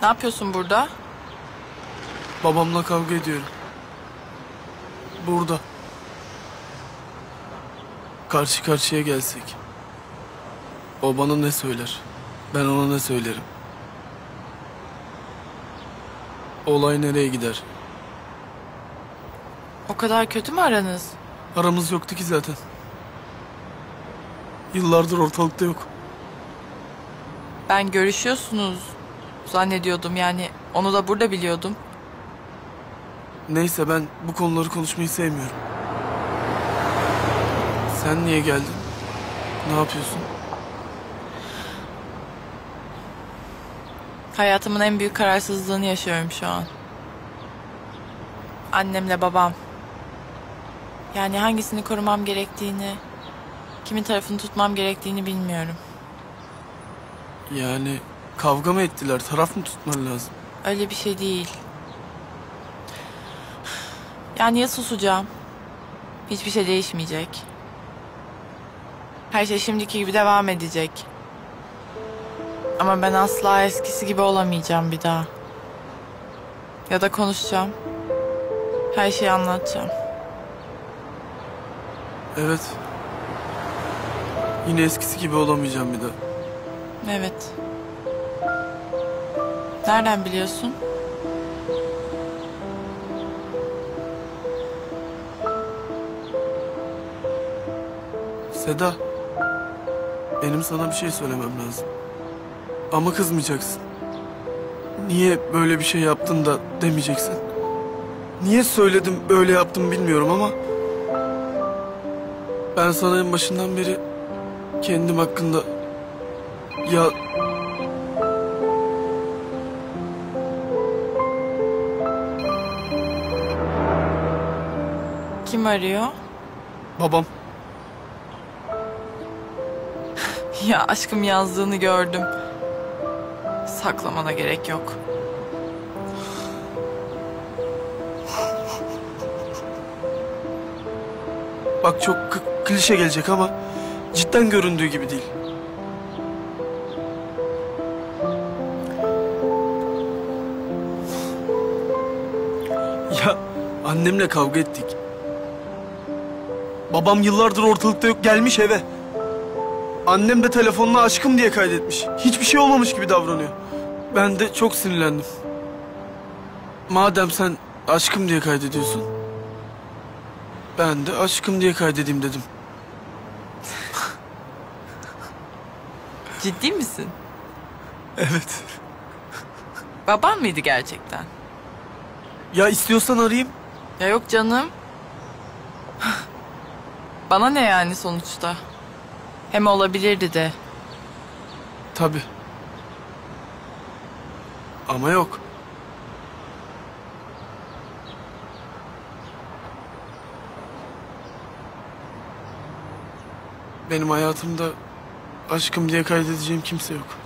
Ne yapıyorsun burada? Babamla kavga ediyorum. Burada. Karşı karşıya gelsek. O bana ne söyler? Ben ona ne söylerim? Olay nereye gider? O kadar kötü mü aranız? Aramız yoktu ki zaten. Yıllardır ortalıkta yok. Ben görüşüyorsunuz zannediyordum, yani onu da burada biliyordum. Neyse, ben bu konuları konuşmayı sevmiyorum. Sen niye geldin? Ne yapıyorsun? Hayatımın en büyük kararsızlığını yaşıyorum şu an. Annemle babam. Yani hangisini korumam gerektiğini, kimin tarafını tutmam gerektiğini bilmiyorum. Yani kavga mı ettiler? Taraf mı tutman lazım? Öyle bir şey değil. Yani ya susacağım, hiçbir şey değişmeyecek. Her şey şimdiki gibi devam edecek. Ama ben asla eskisi gibi olamayacağım bir daha. Ya da konuşacağım. Her şeyi anlatacağım. Evet. Yine eskisi gibi olamayacağım bir daha. Evet. Nereden biliyorsun? Seda, benim sana bir şey söylemem lazım. Ama kızmayacaksın. Niye böyle bir şey yaptın da demeyeceksin. Niye söyledim, böyle yaptım bilmiyorum ama... ben sana en başından beri kendim hakkında... Ya... Kim arıyor? Babam. Ya aşkım, yazdığını gördüm. Saklamana gerek yok. Bak, çok klişe gelecek ama... cidden göründüğü gibi değil. Ya annemle kavga ettik. Babam yıllardır ortalıkta yok, gelmiş eve. Annem de telefonuna aşkım diye kaydetmiş. Hiçbir şey olmamış gibi davranıyor. Ben de çok sinirlendim. Madem sen aşkım diye kaydediyorsun, ben de aşkım diye kaydedeyim dedim. Ciddi misin? Evet. Baban mıydı gerçekten? Ya istiyorsan arayayım. Ya yok canım. Bana ne yani sonuçta? Hem olabilirdi de. Tabii. Ama yok. Benim hayatımda aşkım diye kaydedeceğim kimse yok.